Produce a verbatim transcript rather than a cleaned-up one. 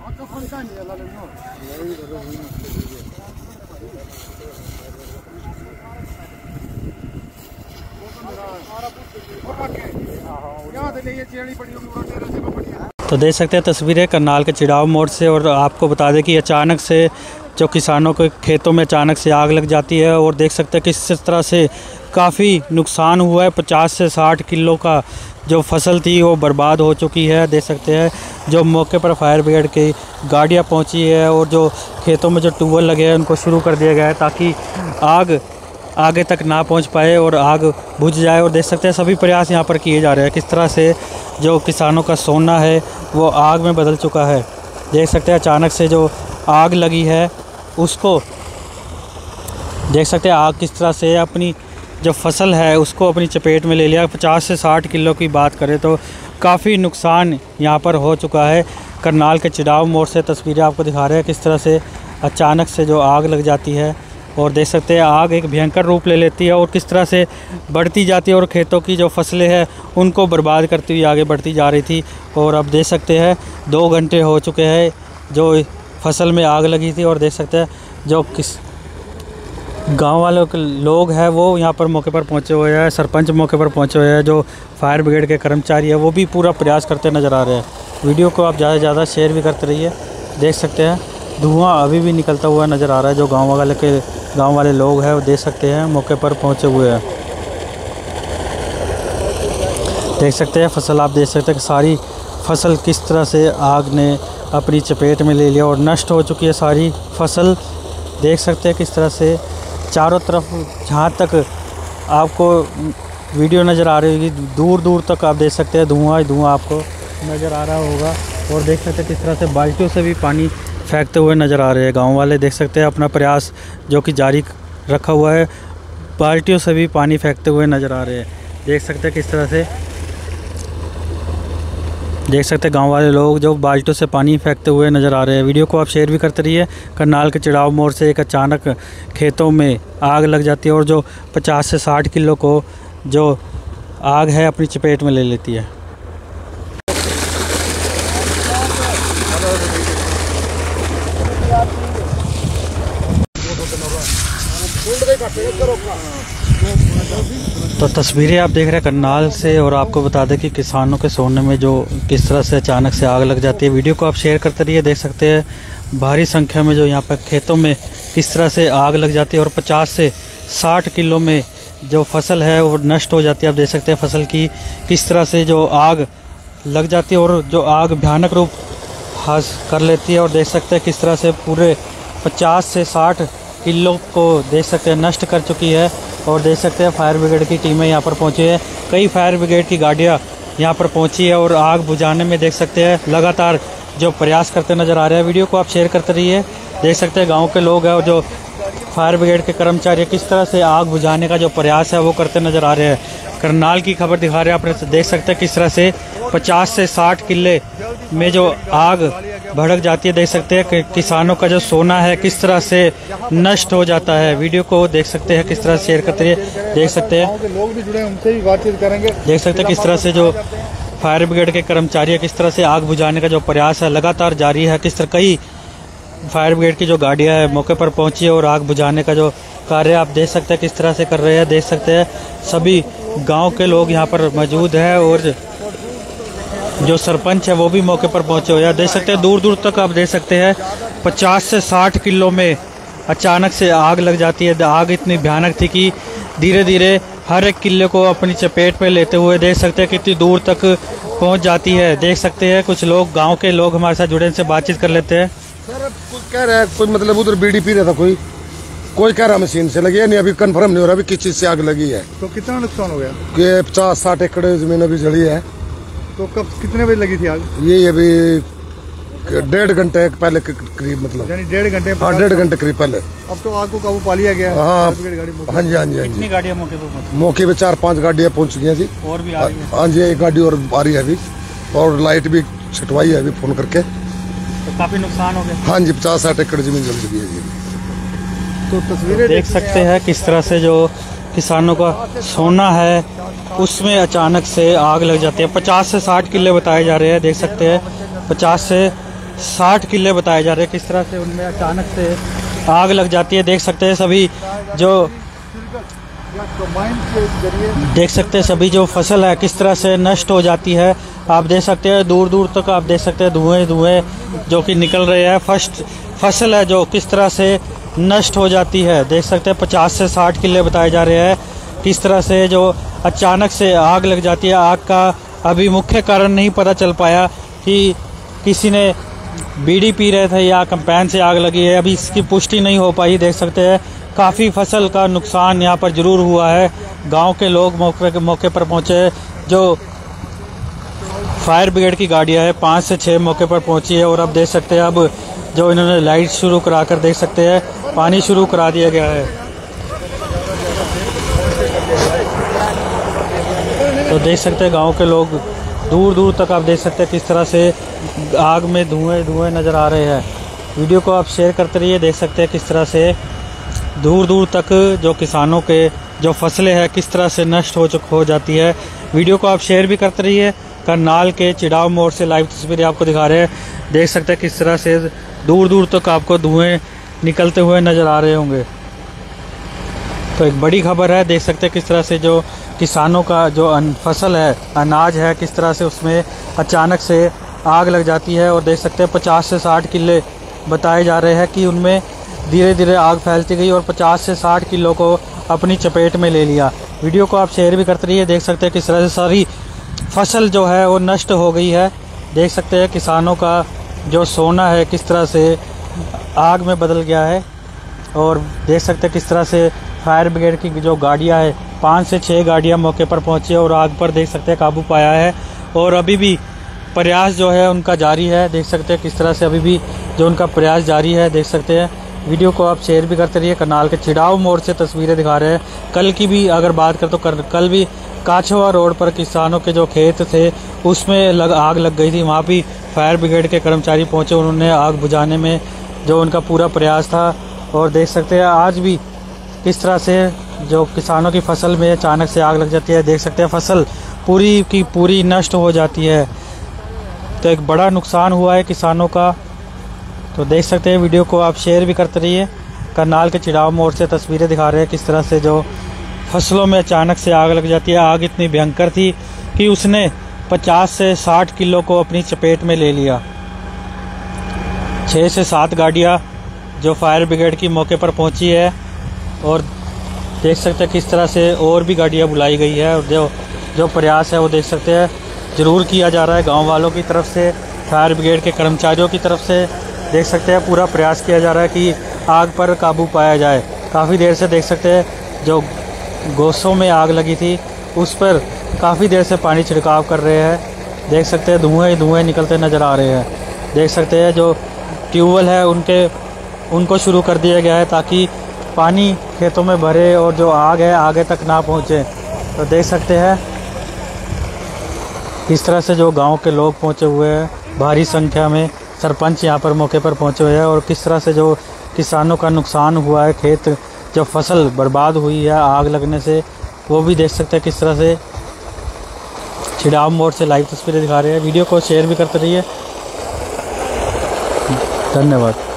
तो देख सकते हैं तस्वीरें करनाल के चिड़ाव मोड़ से। और आपको बता दें कि अचानक से जो किसानों के खेतों में अचानक से आग लग जाती है और देख सकते हैं किस तरह से काफ़ी नुकसान हुआ है। पचास से साठ किलो का जो फसल थी वो बर्बाद हो चुकी है। देख सकते हैं जो मौके पर फायर ब्रिगेड की गाड़ियां पहुंची है और जो खेतों में जो ट्यूबवेल लगे हैं उनको शुरू कर दिया गया है ताकि आग आगे तक ना पहुंच पाए और आग बुझ जाए। और देख सकते हैं सभी प्रयास यहां पर किए जा रहे हैं। किस तरह से जो किसानों का सोना है वो आग में बदल चुका है। देख सकते हैं अचानक से जो आग लगी है उसको देख सकते हैं आग किस तरह से अपनी जो फसल है उसको अपनी चपेट में ले लिया। पचास से साठ किलो की बात करें तो काफ़ी नुकसान यहाँ पर हो चुका है। करनाल के चिड़ाव मोड़ से तस्वीरें आपको दिखा रहे हैं किस तरह से अचानक से जो आग लग जाती है और देख सकते हैं आग एक भयंकर रूप ले लेती है और किस तरह से बढ़ती जाती है और खेतों की जो फसलें हैं उनको बर्बाद करती हुई आगे बढ़ती जा रही थी। और अब देख सकते हैं दो घंटे हो चुके हैं जो फसल में आग लगी थी और देख सकते हैं जो किस गांव वालों के लोग हैं वो यहाँ पर मौके पर पहुँचे हुए हैं। सरपंच मौके पर पहुँचे हुए हैं। जो फायर ब्रिगेड के कर्मचारी है वो भी पूरा प्रयास करते नज़र आ रहे हैं। वीडियो को आप ज़्यादा से ज़्यादा शेयर भी करते रहिए। देख सकते हैं धुआं अभी भी निकलता हुआ नज़र आ रहा है। जो गांव वाले के गांव वाले लोग हैं वो देख सकते हैं मौके पर पहुँचे हुए हैं। देख सकते हैं फसल आप देख सकते हैं कि सारी फसल किस तरह से आग ने अपनी चपेट में ले लिया और नष्ट हो चुकी है सारी फसल। देख सकते हैं किस तरह से चारों तरफ जहाँ तक आपको वीडियो नज़र आ रही होगी दूर दूर तक आप देख सकते हैं धुआं ही धुआं आपको नज़र आ रहा होगा। और देख सकते हैं किस तरह से बाल्टियों से भी पानी फेंकते हुए नज़र आ रहे हैं। गांव वाले देख सकते हैं अपना प्रयास जो कि जारी रखा हुआ है। बाल्टियों से भी पानी फेंकते हुए नज़र आ रहे हैं। देख सकते हैं किस तरह से देख सकते हैं गांव वाले लोग जो बाल्टियों से पानी फेंकते हुए नज़र आ रहे हैं। वीडियो को आप शेयर भी करते रहिए। करनाल के चिड़ाव मोड़ से एक अचानक खेतों में आग लग जाती है और जो पचास से साठ किलो को जो आग है अपनी चपेट में ले लेती है। तो तस्वीरें आप देख रहे हैं करनाल से। और आपको बता दें कि किसानों के सोने में जो किस तरह से अचानक से आग लग जाती है। वीडियो को आप शेयर करते रहिए। देख सकते हैं भारी संख्या में जो यहाँ पर खेतों में किस तरह से आग लग जाती है और पचास से साठ किलो में जो फसल है वो नष्ट हो जाती है। आप देख सकते हैं फसल की किस तरह से जो आग लग जाती है और जो आग भयानक रूप हास कर लेती है। और देख सकते हैं किस तरह से पूरे पचास से साठ किलो को देख सकते हैं नष्ट कर चुकी है। और देख सकते हैं फायर ब्रिगेड की टीमें यहाँ पर पहुँची है। कई फायर ब्रिगेड की गाड़ियाँ यहाँ पर पहुँची है और आग बुझाने में देख सकते हैं लगातार जो प्रयास करते नज़र आ रहे हैं। वीडियो को आप शेयर करते रहिए। देख सकते हैं गाँव के लोग हैं और जो फायर ब्रिगेड के कर्मचारी किस तरह से आग बुझाने का जो प्रयास है वो करते नज़र आ रहे हैं। करनाल की खबर दिखा रहे हैं आपने देख सकते हैं किस तरह से पचास से साठ किले में जो आग भड़क जाती है। देख सकते हैं कि किसानों का जो सोना है किस तरह से नष्ट हो जाता है। वीडियो को देख सकते हैं किस तरह से शेयर करते रहिए। देख सकते हैं लोग भी जुड़े हैं उनसे भी बातचीत करेंगे। देख सकते हैं किस तरह से जो फायर ब्रिगेड के कर्मचारी किस तरह से आग बुझाने का जो प्रयास है लगातार जारी है। किस तरह कई फायर ब्रिगेड की जो गाड़ियां है मौके पर पहुंची है और आग बुझाने का जो कार्य आप देख सकते हैं किस तरह से कर रहे हैं। देख सकते हैं सभी गांव के लोग यहां पर मौजूद हैं और जो सरपंच है वो भी मौके पर पहुंचे हुए हैं। देख सकते हैं दूर दूर तक आप देख सकते हैं पचास से साठ किलो में अचानक से आग लग जाती है। आग इतनी भयानक थी कि धीरे धीरे हर एक किले को अपनी चपेट में लेते हुए देख सकते हैं कितनी दूर तक पहुंच जाती है। देख सकते हैं कुछ लोग गाँव के लोग हमारे साथ जुड़े इनसे बातचीत कर लेते हैं। सर कोई कह रहा है कोई मतलब उधर बीड़ी पी रहा था कोई कोई कह रहा मशीन से लगी है नहीं अभी कंफर्म नहीं हो रहा अभी किस चीज से आग लगी है। तो कितना नुकसान हो गया? कि पचास साठ एकड़ जमीन अभी जली है। तो कब कितने बजे लगी थी आग? ये अभी डेढ़ घंटे पहले करीब मतलब यानी डेढ़ घंटे हाँ डेढ़ घंटे करीब पहले। अब तो आग को काबू पा लिया गया। हाँ हाँ जी हाँ जी हाँ जी गाड़ियाँ मौके पर मौके पे चार पांच गाड़ियाँ पहुंच गई जी और भी आ रही है। हाँ जी एक गाड़ी और आ रही है अभी और लाइट भी छटवाई है अभी फोन करके। तो काफी नुकसान हो गया। हाँ जी पचास साठ एकड़ जमीन जल चुकी है जी। तो तस्वीरें देख सकते हैं किस तरह से जो किसानों का सोना है उसमें अचानक से आग लग जाती है। पचास से साठ किले बताए जा रहे हैं। देख सकते हैं पचास से साठ किले बताए जा रहे हैं। किस तरह से उनमें अचानक से आग लग जाती है। देख सकते हैं सभी जो देख सकते हैं सभी जो फसल है किस तरह से नष्ट हो जाती है। आप देख सकते हैं दूर दूर तक आप देख सकते हैं धुएं धुएं जो कि निकल रहे हैं। फर्स्ट फसल है जो किस तरह से नष्ट हो जाती है। देख सकते हैं पचास से साठ किले बताए जा रहे हैं। किस तरह से जो अचानक से आग लग जाती है। आग का अभी मुख्य कारण नहीं पता चल पाया कि किसी ने बीड़ी पी रहे थे या कंपाइन से आग लगी है, अभी इसकी पुष्टि नहीं हो पाई। देख सकते हैं काफ़ी फसल का नुकसान यहाँ पर ज़रूर हुआ है। गांव के लोग मौके के मौके पर पहुँचे। जो फायर ब्रिगेड की गाड़ियाँ हैं पाँच से छः मौके पर पहुँची है और अब देख सकते हैं अब जो इन्होंने लाइट शुरू करा कर देख सकते हैं पानी शुरू करा दिया गया है। तो देख सकते हैं गांव के लोग दूर दूर तक आप देख सकते हैं किस तरह से आग में धुएं धुएं नज़र आ रहे हैं। वीडियो को आप शेयर करते रहिए। देख सकते हैं किस तरह से दूर दूर तक जो किसानों के जो फसलें हैं किस तरह से नष्ट हो चुक हो जाती है। वीडियो को आप शेयर भी करते रहिए। करनाल के चिड़ाव मोड़ से लाइव तस्वीरें आपको दिखा रहे हैं। देख सकते हैं किस तरह से दूर दूर तक आपको धुएं निकलते हुए नज़र आ रहे होंगे। तो एक बड़ी खबर है। देख सकते हैं किस तरह से जो किसानों का जो फसल है अनाज है किस तरह से उसमें अचानक से आग लग जाती है। और देख सकते हैं पचास से साठ किले बताए जा रहे हैं कि उनमें धीरे धीरे आग फैलती गई और पचास से साठ किलो को अपनी चपेट में ले लिया। वीडियो को आप शेयर भी करते रहिए। देख सकते हैं किस तरह से सारी फसल जो है वो नष्ट हो गई है। देख सकते हैं किसानों का जो सोना है किस तरह से आग में बदल गया है। और देख सकते हैं किस तरह से फायर ब्रिगेड की जो गाड़ियां है पाँच से छः गाड़ियां मौके पर पहुंची है और आग पर देख सकते हैं काबू पाया है। और अभी भी प्रयास जो है उनका जारी है। देख सकते हैं किस तरह से अभी भी जो उनका प्रयास जारी है। देख सकते हैं वीडियो को आप शेयर भी करते रहिए। करनाल के चिड़ाव मोड़ से तस्वीरें दिखा रहे हैं। कल की भी अगर बात करें तो कर, कल भी काछवा रोड पर किसानों के जो खेत थे उसमें लग आग लग गई थी। वहाँ भी फायर ब्रिगेड के कर्मचारी पहुँचे, उन्होंने आग बुझाने में जो उनका पूरा प्रयास था। और देख सकते हैं आज भी किस तरह से जो किसानों की फसल में अचानक से आग लग जाती है। देख सकते हैं फसल पूरी की पूरी नष्ट हो जाती है। तो एक बड़ा नुकसान हुआ है किसानों का। तो देख सकते हैं वीडियो को आप शेयर भी करते रहिए। करनाल के चिड़ाव मोड़ से तस्वीरें दिखा रहे हैं किस तरह से जो फसलों में अचानक से आग लग जाती है। आग इतनी भयंकर थी कि उसने पचास से साठ किलो को अपनी चपेट में ले लिया। छः से सात गाड़ियाँ जो फायर ब्रिगेड की मौके पर पहुंची है और देख सकते हैं किस तरह से और भी गाड़ियाँ बुलाई गई है। और जो जो प्रयास है वो देख सकते हैं ज़रूर किया जा रहा है गांव वालों की तरफ से, फायर ब्रिगेड के कर्मचारियों की तरफ से। देख सकते हैं पूरा प्रयास किया जा रहा है कि आग पर काबू पाया जाए। काफ़ी देर से देख सकते हैं जो गोसों में आग लगी थी उस पर काफ़ी देर से पानी छिड़काव कर रहे हैं। देख सकते हैं धुएँ धुएँ निकलते नज़र आ रहे हैं। देख सकते हैं जो ट्यूबवेल है उनके उनको शुरू कर दिया गया है ताकि पानी खेतों में भरे और जो आग है आगे तक ना पहुँचे। तो देख सकते हैं किस तरह से जो गांव के लोग पहुँचे हुए हैं भारी संख्या में। सरपंच यहां पर मौके पर पहुँचे हुए हैं और किस तरह से जो किसानों का नुकसान हुआ है, खेत जो फसल बर्बाद हुई है आग लगने से, वो भी देख सकते हैं किस तरह से चिड़ाव मोड़ से लाइव तस्वीरें दिखा रहे हैं। वीडियो को शेयर भी करते रहिए। धन्यवाद।